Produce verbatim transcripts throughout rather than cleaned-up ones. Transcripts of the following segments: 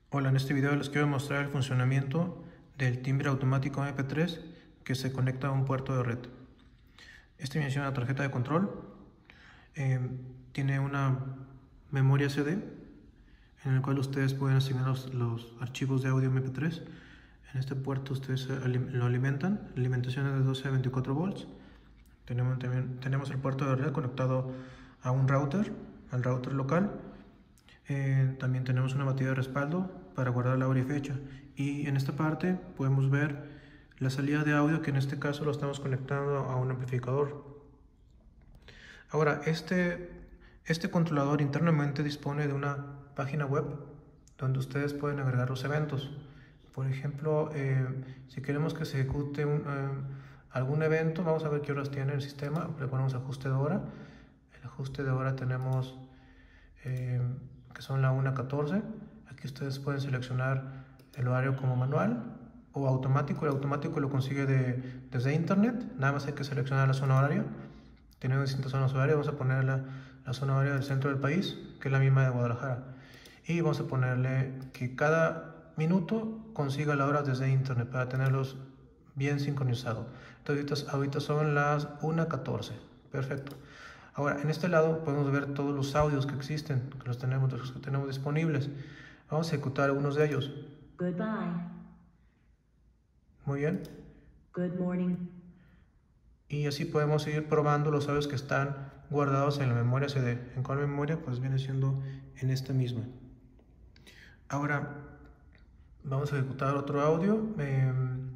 Hola, en este video les quiero mostrar el funcionamiento del timbre automático M P tres que se conecta a un puerto de red. Este viene siendo una tarjeta de control, eh, tiene una memoria C D en el cual ustedes pueden asignar los, los archivos de audio M P tres. En este puerto ustedes lo alimentan, la alimentación es de doce a veinticuatro volts. Tenemos, también, tenemos el puerto de red conectado a un router, al router local. Eh, también tenemos una batería de respaldo para guardar la hora y fecha, y en esta parte podemos ver la salida de audio, que en este caso lo estamos conectando a un amplificador. Ahora, este, este controlador internamente dispone de una página web donde ustedes pueden agregar los eventos. Por ejemplo, eh, si queremos que se ejecute un, eh, algún evento, vamos a ver qué horas tiene el sistema. Le ponemos ajuste de hora. El ajuste de hora tenemos eh, que son la una catorce. Aquí ustedes pueden seleccionar el horario como manual o automático. El automático lo consigue de, desde internet, nada más hay que seleccionar la zona horaria. Tenemos distintas zonas horarias, vamos a poner la, la zona horaria del centro del país, que es la misma de Guadalajara, y vamos a ponerle que cada minuto consiga la hora desde internet para tenerlos bien sincronizados. Entonces ahorita son las una catorce, perfecto. Ahora, en este lado podemos ver todos los audios que existen, que los tenemos, los que tenemos disponibles. Vamos a ejecutar algunos de ellos. Goodbye. Muy bien. Good morning. Y así podemos ir probando los audios que están guardados en la memoria C D. ¿En cuál memoria? Pues viene siendo en esta misma. Ahora, vamos a ejecutar otro audio. Eh,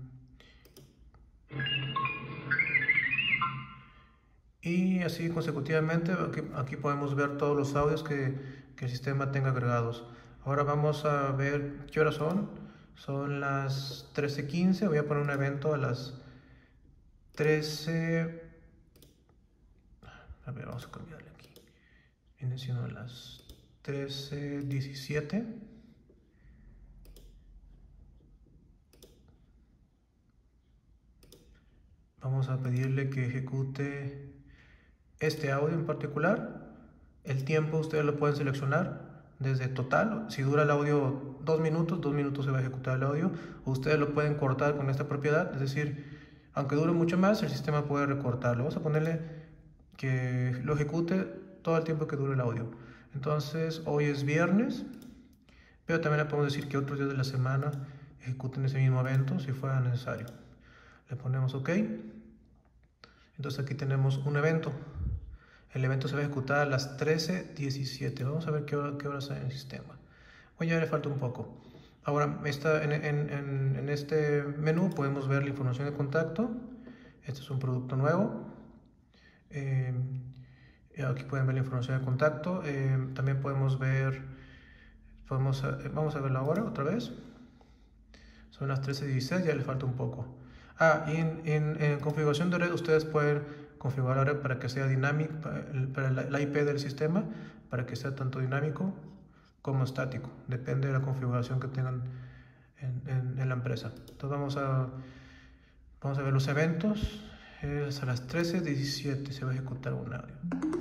Y así consecutivamente, aquí, aquí podemos ver todos los audios que, que el sistema tenga agregados. Ahora vamos a ver qué horas son. Son las trece quince. Voy a poner un evento a las trece. A ver, vamos a cambiarle aquí. Viene siendo las trece diecisiete. Vamos a pedirle que ejecute este audio en particular. El tiempo ustedes lo pueden seleccionar desde total. Si dura el audio dos minutos, dos minutos se va a ejecutar el audio. Ustedes lo pueden cortar con esta propiedad, es decir, aunque dure mucho más, el sistema puede recortarlo. Vamos a ponerle que lo ejecute todo el tiempo que dure el audio. Entonces, hoy es viernes, pero también le podemos decir que otros días de la semana ejecuten ese mismo evento si fuera necesario. Le ponemos OK. Entonces aquí tenemos un evento. El evento se va a ejecutar a las trece diecisiete. Vamos a ver qué, hora, qué horas hay en el sistema. Oye, ya le falta un poco. Ahora, esta, en, en, en, en este menú podemos ver la información de contacto. Este es un producto nuevo. Eh, aquí pueden ver la información de contacto. Eh, también podemos ver, podemos, vamos a verlo ahora otra vez. Son las trece dieciséis, ya le falta un poco. Ah, y en, en, en configuración de red ustedes pueden configurar la red para que sea dinámico, para la, la I P del sistema, para que sea tanto dinámico como estático. Depende de la configuración que tengan en, en, en la empresa. Entonces vamos a, vamos a ver los eventos. Es a las trece diecisiete se va a ejecutar un audio.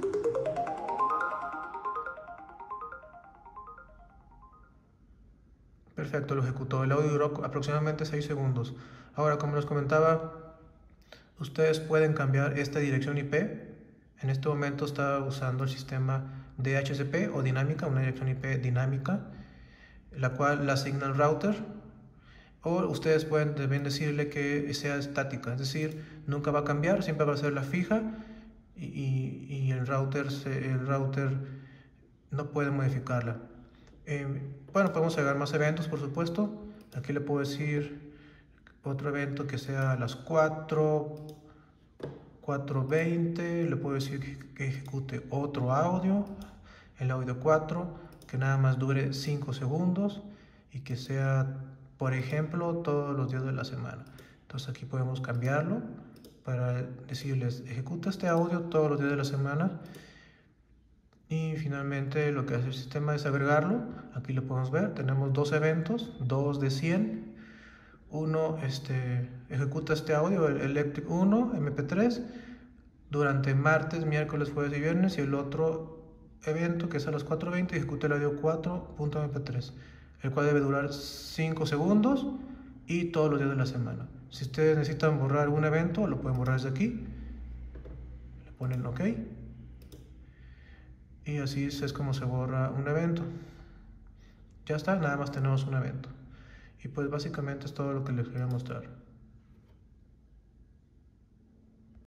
Perfecto, lo ejecutó. El audio duró aproximadamente seis segundos. Ahora, como les comentaba, ustedes pueden cambiar esta dirección I P. En este momento está usando el sistema D H C P o dinámica, una dirección I P dinámica, la cual la asigna el router. O ustedes pueden también decirle que sea estática, es decir, nunca va a cambiar, siempre va a ser la fija, y, y, y el, router se, el router no puede modificarla. Eh, bueno, podemos agregar más eventos, por supuesto. Aquí le puedo decir otro evento que sea a las cuatro, cuatro veinte. Le puedo decir que, que ejecute otro audio, el audio cuatro, que nada más dure cinco segundos y que sea, por ejemplo, todos los días de la semana. Entonces aquí podemos cambiarlo para decirles ejecuta este audio todos los días de la semana. Y finalmente lo que hace el sistema es agregarlo. Aquí lo podemos ver, tenemos dos eventos, dos de cien. Uno este, ejecuta este audio, el Electric uno M P tres, durante martes, miércoles, jueves y viernes. Y el otro evento, que es a las cuatro veinte, ejecuta el audio cuatro punto M P tres. el cual debe durar cinco segundos y todos los días de la semana. Si ustedes necesitan borrar un evento, lo pueden borrar desde aquí, le ponen OK y así es como se borra un evento. Ya está, nada más tenemos un evento. Y pues básicamente es todo lo que les quería mostrar.